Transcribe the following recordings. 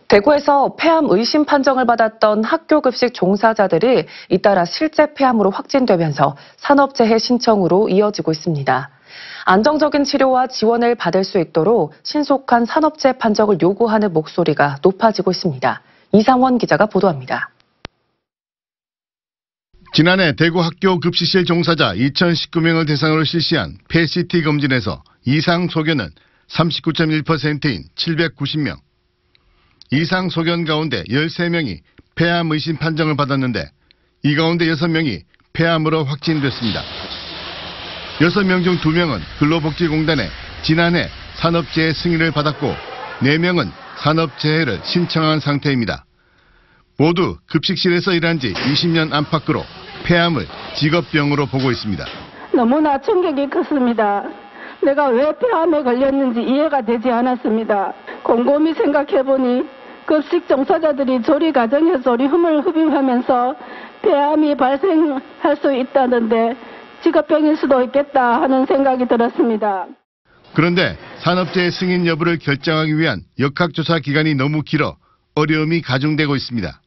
대구에서 폐암 의심 판정을 받았던 학교 급식 종사자들이 잇따라 실제 폐암으로 확진되면서 산업재해 신청으로 이어지고 있습니다. 안정적인 치료와 지원을 받을 수 있도록 신속한 산업재해 판정을 요구하는 목소리가 높아지고 있습니다. 이상원 기자가 보도합니다. 지난해 대구 학교 급식실 종사자 2,019명을 대상으로 실시한 폐CT 검진에서 이상 소견은 39.1%인 790명. 이상 소견 가운데 13명이 폐암 의심 판정을 받았는데 이 가운데 6명이 폐암으로 확진됐습니다. 6명 중 2명은 근로복지공단에 지난해 산업재해 승인을 받았고 4명은 산업재해를 신청한 상태입니다. 모두 급식실에서 일한 지 20년 안팎으로 폐암을 직업병으로 보고 있습니다. 너무나 충격이 컸습니다. 내가 왜 폐암에 걸렸는지 이해가 되지 않았습니다. 곰곰이 생각해보니 급식 종사자들이 조리 과정에서 조리 흠을 흡입하면서 폐암이 발생할 수 있다는데 직업병일 수도 있겠다 하는 생각이 들었습니다. 그런데 산업재해 승인 여부를 결정하기 위한 역학조사 기간이 너무 길어 어려움이 가중되고 있습니다.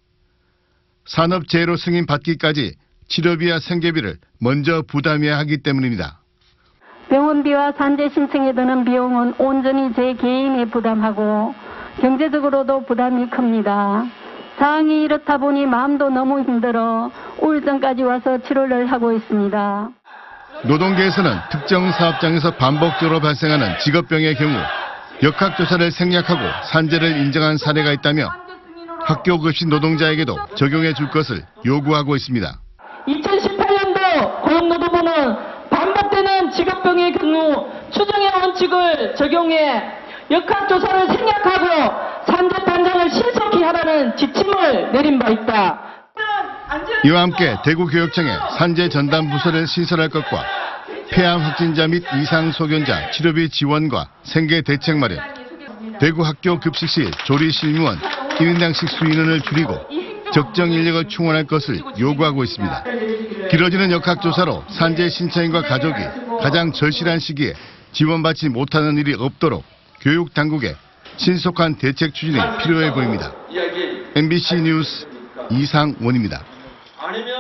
산업재해로 승인받기까지 치료비와 생계비를 먼저 부담해야 하기 때문입니다. 병원비와 산재 신청에 드는 비용은 온전히 제 개인이 부담하고 경제적으로도 부담이 큽니다. 상황이 이렇다 보니 마음도 너무 힘들어 우울증까지 와서 치료를 하고 있습니다. 노동계에서는 특정 사업장에서 반복적으로 발생하는 직업병의 경우 역학조사를 생략하고 산재를 인정한 사례가 있다며 학교 급식 노동자에게도 적용해 줄 것을 요구하고 있습니다. 2018년도 고용노동부는 반복되는 직업병의 경우 추정의 원칙을 적용해 역학조사를 생략하고 산재 판정을 신속히 하라는 지침을 내린 바 있다. 이와 함께 대구교육청에 산재 전담 부서를 신설할 것과 폐암 확진자 및 이상 소견자 치료비 지원과 생계 대책 마련, 대구 학교 급식실 조리 실무원 1인당 식수 인원을 줄이고 적정 인력을 충원할 것을 요구하고 있습니다. 길어지는 역학조사로 산재 신청인과 가족이 가장 절실한 시기에 지원받지 못하는 일이 없도록 교육당국의 신속한 대책 추진이 필요해 보입니다. MBC 뉴스 이상원입니다.